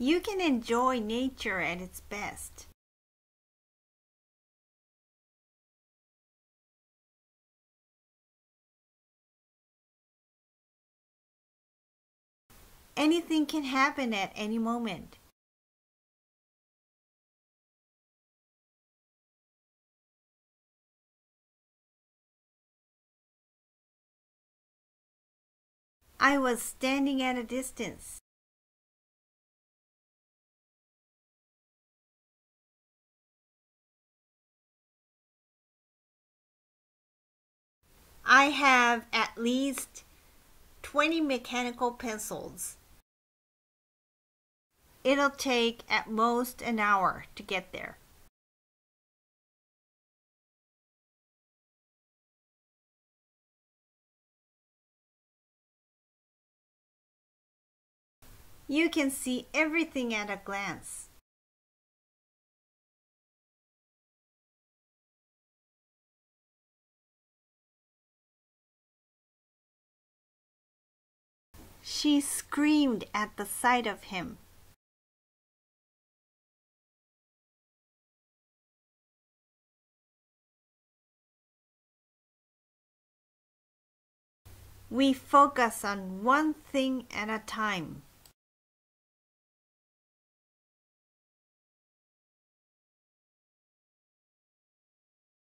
You can enjoy nature at its best. Anything can happen at any moment. I was standing at a distance. I have at least 20 mechanical pencils. It'll take at most an hour to get there. You can see everything at a glance. She screamed at the sight of him. We focus on one thing at a time.